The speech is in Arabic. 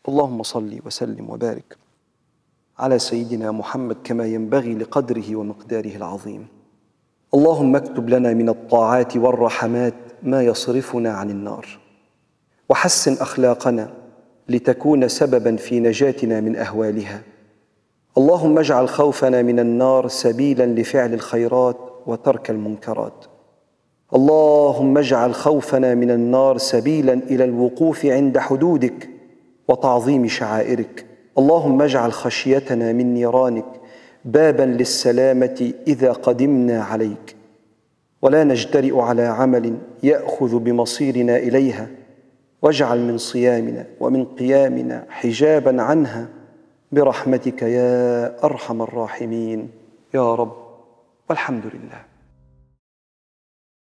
اللهم صل وسلم وبارك على سيدنا محمد كما ينبغي لقدره ومقداره العظيم. اللهم اكتب لنا من الطاعات والرحمات ما يصرفنا عن النار، وحسن أخلاقنا لتكون سبباً في نجاتنا من أهوالها. اللهم اجعل خوفنا من النار سبيلاً لفعل الخيرات وترك المنكرات. اللهم اجعل خوفنا من النار سبيلاً إلى الوقوف عند حدودك وتعظيم شعائرك. اللهم اجعل خشيتنا من نيرانك باباً للسلامة إذا قدمنا عليك، ولا نجترئ على عمل يأخذ بمصيرنا إليها، واجعل من صيامنا ومن قيامنا حجاباً عنها برحمتك يا أرحم الراحمين يا رب. والحمد لله.